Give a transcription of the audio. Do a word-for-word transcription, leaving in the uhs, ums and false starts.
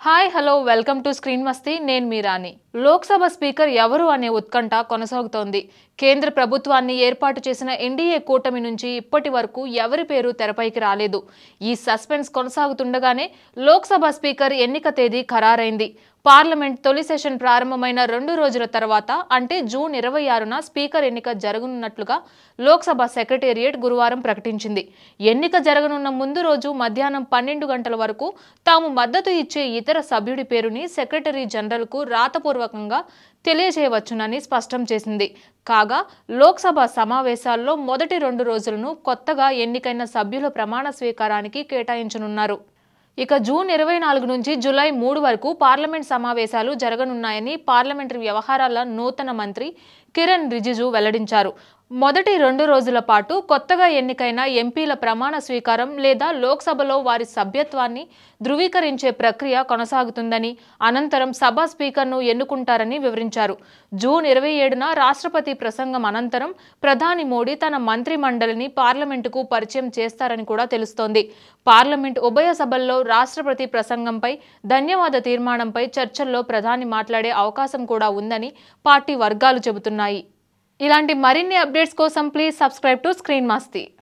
Hi hello welcome to screen Masti నేను మీ రాణి. Lok Sabha speaker ఎవరు అనే ఉత్కంఠ కొనసాగుతోంది. కేంద్ర ప్రభుత్వాన్ని ఏర్పాటు చేసిన ఎన్డీఏ కూటమి నుంచి ఇప్పటి వరకు ఎవరి పేరు తెరపైకి రాలేదు. ఈ సస్పెన్స్ కొనసాగుతుండగానే లోక్సభ స్పీకర్ ఎన్నిక తేదీ ఖరారైంది. పార్లమెంట్ తొలి సెషన్ ప్రారంభమైన రెండు రోజుల తర్వాత అంటే జూన్ ఇరవై ఆరున స్పీకర్ ఎన్నిక జరగనున్నట్లుగా లోక్సభ సెక్రటేరియట్ గురువారం ప్రకటించింది. ఎన్నిక జరగనున్న ముందు రోజు మధ్యాహ్నం పన్నెండు గంటల వరకు తాము మద్దతు ఇచ్చే ఇతర సభ్యుడి పేరుని సెక్రటరీ జనరల్కు రాతపూర్వకంగా తెలియజేయవచ్చునని స్పష్టం చేసింది. కాగా లోక్సభ సమావేశాల్లో మొదటి రెండు రోజులను కొత్తగా ఎన్నికైన సభ్యుల ప్రమాణ స్వీకారానికి కేటాయించనున్నారు. ఇక జూన్ ఇరవై నాలుగు నుంచి జూలై మూడు వరకు పార్లమెంట్ సమావేశాలు జరగనున్నాయని పార్లమెంటరీ వ్యవహారాల నూతన మంత్రి కిరణ్ రిజిజు వెల్లడించారు. మొదటి రెండు రోజుల పాటు కొత్తగా ఎన్నికైన ఎంపీల ప్రమాణ స్వీకారం లేదా లోక్సభలో వారి సభ్యత్వాన్ని ధృవీకరించే ప్రక్రియ కొనసాగుతుందని, అనంతరం సభ స్పీకర్ను ఎన్నుకుంటారని వివరించారు. జూన్ ఇరవై ఏడున రాష్ట్రపతి ప్రసంగం అనంతరం ప్రధాని మోడీ తన మంత్రి మండలిని పార్లమెంటుకు పరిచయం చేస్తారని కూడా తెలుస్తోంది. పార్లమెంట్ ఉభయ సభల్లో రాష్ట్రపతి ప్రసంగంపై ధన్యవాద తీర్మానంపై చర్చల్లో ప్రధాని మాట్లాడే అవకాశం కూడా ఉందని పార్టీ వర్గాలు చెబుతున్నాయి. ఇలాంటి మరిన్ని అప్డేట్స్ కోసం please subscribe to screen Masti.